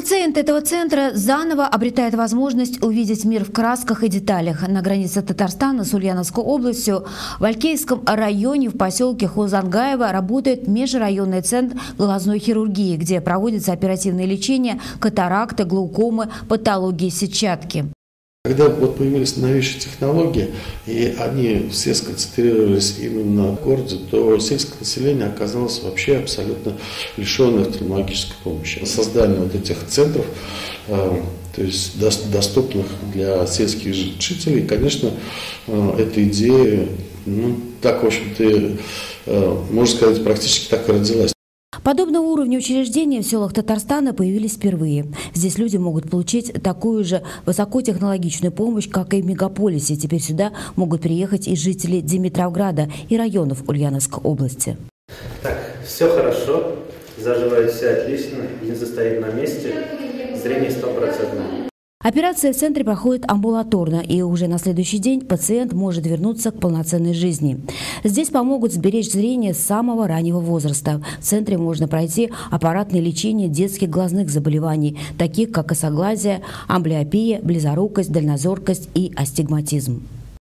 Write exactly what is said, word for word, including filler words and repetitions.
Пациент этого центра заново обретает возможность увидеть мир в красках и деталях. На границе Татарстана с Ульяновской областью в Алькейском районе в поселке Хузангаево работает межрайонный центр глазной хирургии, где проводится оперативное лечение катаракты, глаукомы, патологии сетчатки. Когда вот появились новейшие технологии, и они все сконцентрировались именно в городе, то сельское население оказалось вообще абсолютно лишенное офтальмологической помощи. Создание вот этих центров, э, то есть до, доступных для сельских жителей, конечно, э, эта идея, ну, так, в общем-то, э, можно сказать, практически так и родилась. Подобного уровня учреждения в селах Татарстана появились впервые. Здесь люди могут получить такую же высокотехнологичную помощь, как и в мегаполисе. Теперь сюда могут приехать и жители Димитровграда и районов Ульяновской области. Так, все хорошо, заживает все отлично, линза стоит на месте, зрение стопроцентное. Операция в центре проходит амбулаторно, и уже на следующий день пациент может вернуться к полноценной жизни. Здесь помогут сберечь зрение с самого раннего возраста. В центре можно пройти аппаратное лечение детских глазных заболеваний, таких как косоглазие, амблиопия, близорукость, дальнозоркость и астигматизм.